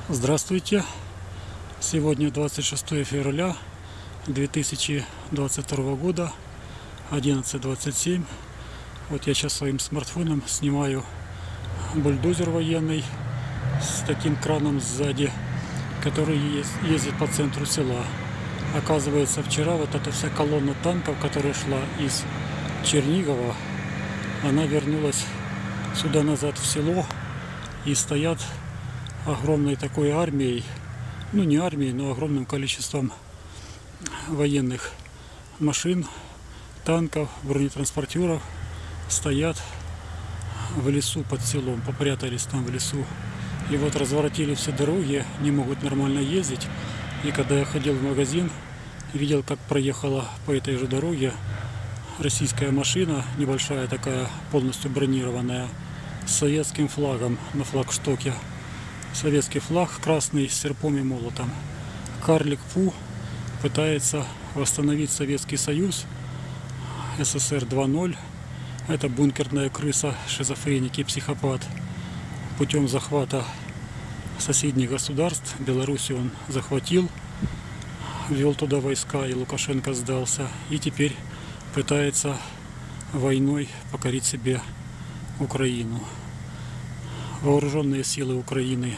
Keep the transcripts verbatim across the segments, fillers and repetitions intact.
Здравствуйте! Сегодня двадцать шестое февраля две тысячи двадцать второго года, одиннадцать двадцать семь. Вот я сейчас своим смартфоном снимаю бульдозер военный с таким краном сзади, который ездит по центру села. Оказывается, вчера вот эта вся колонна танков, которая шла из Чернигова, она вернулась сюда назад в село, и стоят огромной такой армией, ну не армией, но огромным количеством военных машин, танков, бронетранспортеров стоят в лесу под селом, попрятались там в лесу. И вот разворотили все дороги, не могут нормально ездить. И когда я ходил в магазин, видел, как проехала по этой же дороге российская машина, небольшая такая, полностью бронированная, с советским флагом на флагштоке. Советский флаг красный с серпом и молотом. Карлик Пу пытается восстановить Советский Союз, СССР два ноль. Это бункерная крыса, шизофреник и психопат. Путем захвата соседних государств, Белоруссию он захватил, ввел туда войска, и Лукашенко сдался. И теперь пытается войной покорить себе Украину. Вооруженные силы Украины,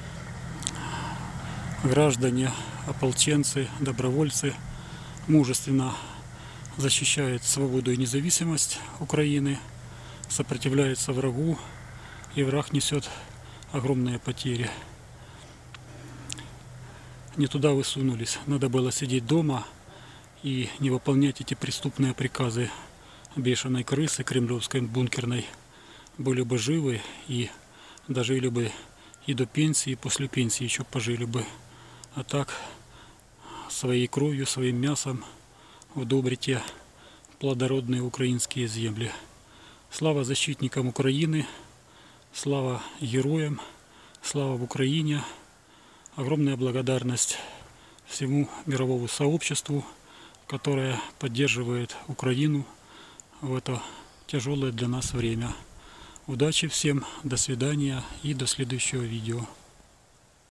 граждане, ополченцы, добровольцы мужественно защищают свободу и независимость Украины, сопротивляются врагу, и враг несет огромные потери. Не туда вы сунулись, надо было сидеть дома и не выполнять эти преступные приказы бешеной крысы кремлевской бункерной. Были бы живы и дожили бы и до пенсии, и после пенсии еще пожили бы. А так своей кровью, своим мясом удобрите плодородные украинские земли. Слава защитникам Украины, слава героям, слава в Украине. Огромная благодарность всему мировому сообществу, которое поддерживает Украину в это тяжелое для нас время. Удачи всем, до свидания и до следующего видео.